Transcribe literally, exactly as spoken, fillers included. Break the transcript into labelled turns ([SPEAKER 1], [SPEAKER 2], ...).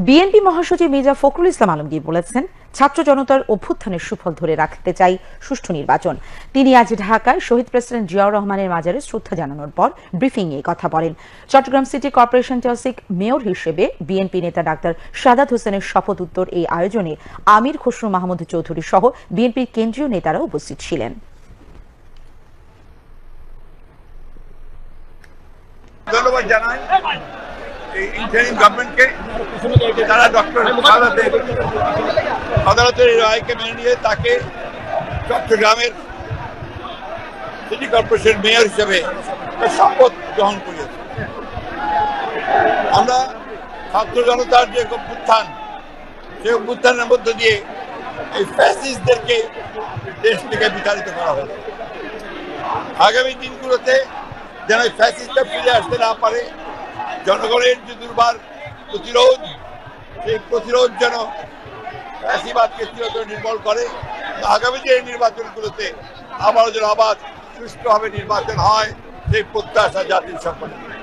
[SPEAKER 1] BNP মহাসচিব মির্জা ফখরুল ইসলাম আলমগীর বলেছেন, ছাত্র জনতার অভ্যুত্থানের সুফল ধরে রাখতে চাই সুষ্ঠু নির্বাচন। তিনি আজ ঢাকায় শহীদ প্রেসিডেন্ট জিয়াউর রহমানের মাজারে শ্রদ্ধা জানানোর পর ব্রিফিং এ কথা বলেন। চট্টগ্রাম সিটি কর্পোরেশন টসিক মেয়র হিসেবে বিএনপি নেতা ডাক্তার সাদাত হোসেনের শপথ উত্তর এই আয়োজনে আমির খসরু মাহমুদ চৌধুরী সহ বিএনপির কেন্দ্রীয় নেতারা উপস্থিত ছিলেন।
[SPEAKER 2] ধন্যবাদ জানাই এই ইন্টারিম গভর্নমেন্টকে, যারা ডক্টর সাদাতের আদালতের রায়কে মেনে নিয়ে তাকে চট্টগ্রামের সিটি কর্পোরেশন মেয়র হিসেবে শপথ গ্রহণ করিয়েছে। আমরা ছাত্র জনতার যে অভ্যুত্থান, সেই অভ্যুত্থানের মধ্য দিয়ে এই ফ্যাসিস্টদেরকে দেশ থেকে বিতাড়িত করা হয়েছে। আগামী দিনগুলোতে যেন ফ্যাসিস্টরা ফিরে আসতে না পারে, জনগণের যে দুর্বার প্রতিরোধ, সেই প্রতিরোধ যেন ফ্যাসিবাদকে চিরতরে নির্মূল করে। আগামী যে নির্বাচনগুলোতে আবারও যেন আবার সুষ্ঠুভাবে নির্বাচন হয়, সেই প্রত্যাশা জাতির সকলে।